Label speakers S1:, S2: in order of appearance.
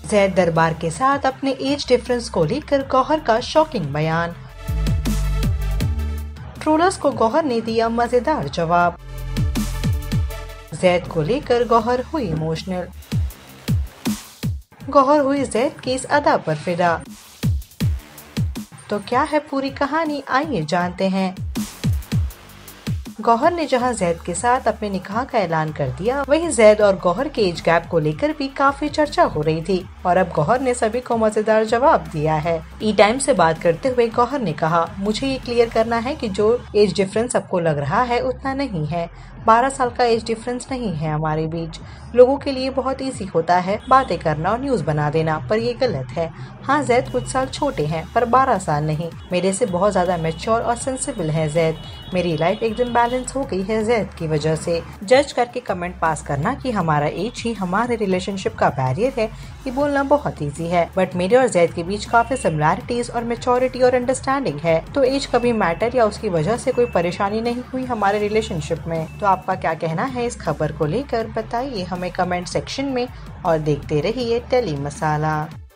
S1: जैद दरबार के साथ अपने एज डिफरेंस को लेकर गौहर का शॉकिंग बयान। ट्रोलर्स को गौहर ने दिया मजेदार जवाब। जैद को लेकर गौहर हुई इमोशनल। गौहर हुई जैद की इस अदा पर फिदा। तो क्या है पूरी कहानी, आइए जानते हैं। गौहर ने जहां जैद के साथ अपने निकाह का ऐलान कर दिया, वहीं जैद और गौहर के एज गैप को लेकर भी काफी चर्चा हो रही थी और अब गौहर ने सभी को मजेदार जवाब दिया है। ई टाइम से बात करते हुए गौहर ने कहा, मुझे ये क्लियर करना है कि जो एज डिफरेंस सबको लग रहा है उतना नहीं है। 12 साल का एज डिफरेंस नहीं है हमारे बीच। लोगों के लिए बहुत इजी होता है बातें करना और न्यूज बना देना, पर ये गलत है। हाँ, जैद कुछ साल छोटे हैं पर 12 साल नहीं। मेरे से बहुत ज्यादा मैच्योर और सेंसिबल है जैद। मेरी लाइफ एकदम बैलेंस हो गई है जैद की वजह से। जज करके कमेंट पास करना कि हमारा एज ही हमारे रिलेशनशिप का बैरियर है, ये बोलना बहुत इजी है, बट मेरे और जैद के बीच काफी सिमिलैरिटीज और मैच्योरिटी और अंडरस्टैंडिंग है, तो एज कभी मैटर या उसकी वजह से कोई परेशानी नहीं हुई हमारे रिलेशनशिप में। तो आपका क्या कहना है इस खबर को लेकर, बताइए हमें कमेंट सेक्शन में और देखते रहिए टेली मसाला।